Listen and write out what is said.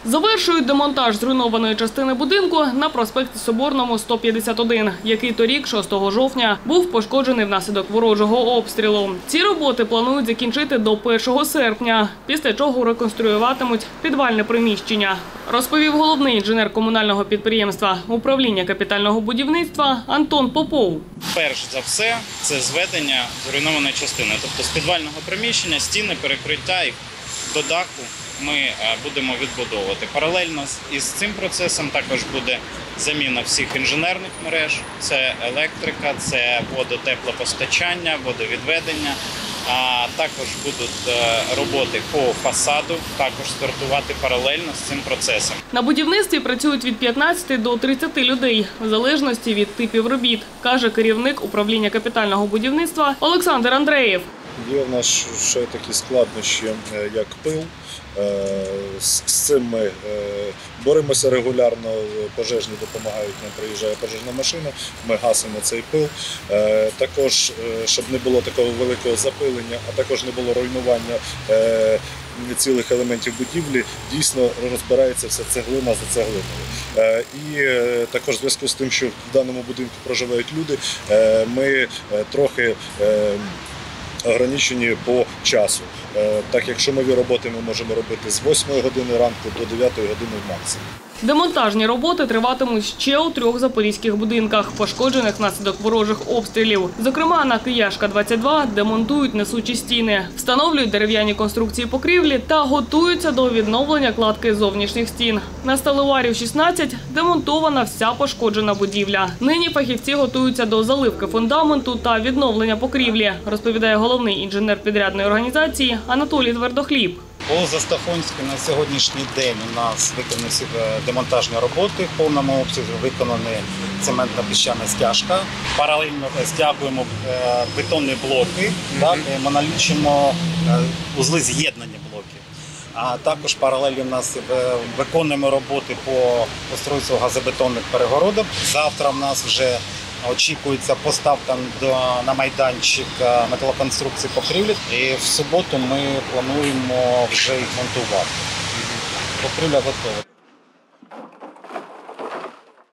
Завершують демонтаж зруйнованої частини будинку на проспекті Соборному, 151, який торік, 6 жовтня, був пошкоджений внаслідок ворожого обстрілу. Ці роботи планують закінчити до 1 серпня, після чого реконструюватимуть підвальне приміщення, розповів головний інженер комунального підприємства управління капітального будівництва Антон Попов. Перш за все, це зведення зруйнованої частини, тобто з підвального приміщення, стіни, перекриття і до даху ми будемо відбудовувати. Паралельно із цим процесом також буде заміна всіх інженерних мереж, це електрика, це водо-теплопостачання, водовідведення, а також будуть роботи по фасаду, також стартувати паралельно з цим процесом. На будівництві працюють від 15 до 30 людей, в залежності від типів робіт, каже керівник управління капітального будівництва Олександр Андреєв. Є в нас ще такі складнощі, як пил. З цим ми боремося регулярно, пожежні допомагають, нам приїжджає пожежна машина, ми гасимо цей пил. Також, щоб не було такого великого запилення, а також не було руйнування цілих елементів будівлі, дійсно розбирається вся цеглина за цеглиною. І також в зв'язку з тим, що в даному будинку проживають люди, ми трохи ограничені по часу. Так як шумові роботи ми можемо робити з 8 години ранку до 9 години максимум. Демонтажні роботи триватимуть ще у 3 запорізьких будинках, пошкоджених внаслідок ворожих обстрілів. Зокрема, на Кияшка, 22 демонтують несучі стіни, встановлюють дерев'яні конструкції покрівлі та готуються до відновлення кладки зовнішніх стін. На Сталеварів, 16 демонтована вся пошкоджена будівля. Нині фахівці готуються до заливки фундаменту та відновлення покрівлі, розповідає головний інженер підрядної організації Анатолій Твердохліб. По Застахонську на сьогоднішній день у нас виконані всі демонтажні роботи, в повному обсязі виконані цементна піщана стяжка. Паралельно стягуємо бетонні блоки, ми налічимо узли з'єднання блоків. А також паралельно у нас виконуємо роботи по устройству газобетонних перегородок. Завтра у нас вже очікується поставка на майданчик металоконструкції покрівлі. І в суботу ми плануємо вже їх монтувати. Покрівля готова.